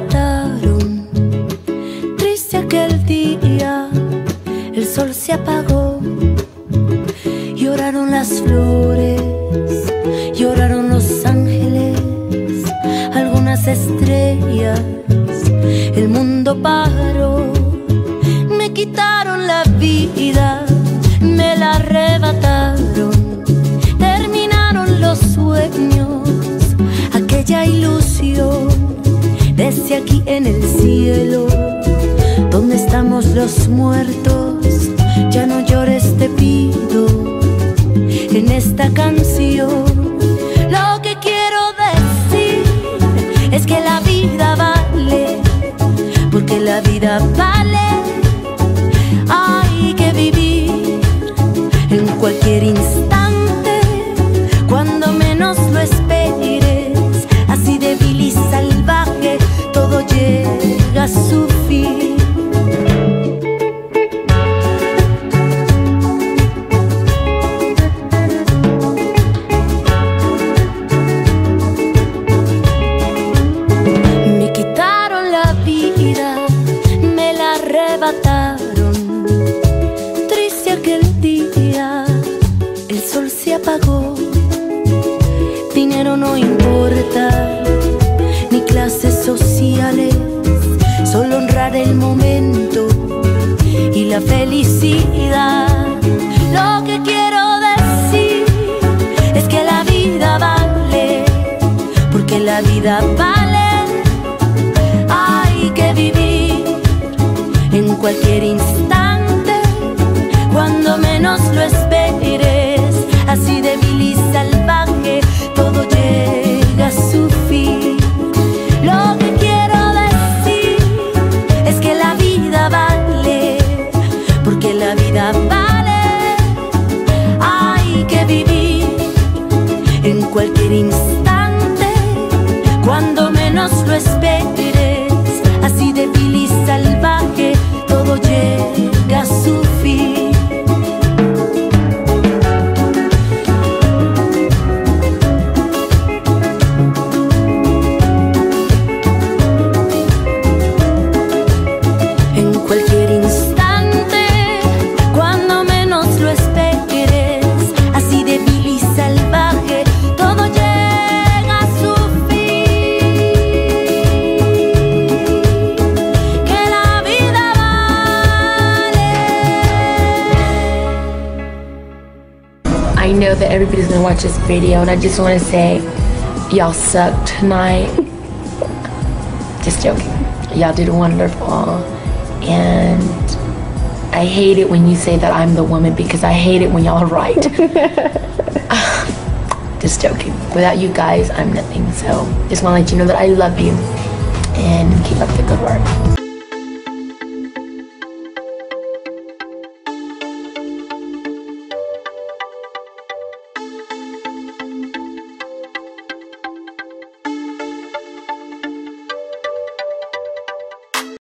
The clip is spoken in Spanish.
arrebataron. Triste aquel día, el sol se apagó. Lloraron las flores, lloraron los ángeles, algunas estrellas, el mundo paró. Me quitaron la vida, me la arrebataron. Terminaron los sueños, aquella ilusión. Desde aquí en el cielo, donde estamos los muertos, ya no llores, te pido. En esta canción lo que quiero decir es que la vida vale, porque la vida vale. Hay que vivir en cualquier instante, cuando menos lo esperes. Así débil y salvaje, todo llega a su fin. Me quitaron la vida, me la arrebataron. Triste aquel día, el sol se apagó. Dinero no importa, ni clases sociales, solo honrar el momento y la felicidad. Lo que quiero decir es que la vida vale, porque la vida vale. Hay que vivir en cualquier instante, cuando menos lo esperes. Así débil y salvaje, todo llega a su fin. Lo que quiero decir es que la vida vale, porque la vida vale. Hay que vivir en cualquier instante, cuando menos lo esperes. Así débil y salvaje, todo llega a su fin. I know that everybody's gonna watch this video, and I just want to say, y'all suck tonight. Just joking. Y'all did wonderful, and I hate it when you say that I'm the woman, because I hate it when y'all are right. Just joking. Without you guys, I'm nothing. So just want to let you know that I love you, and keep up the good work.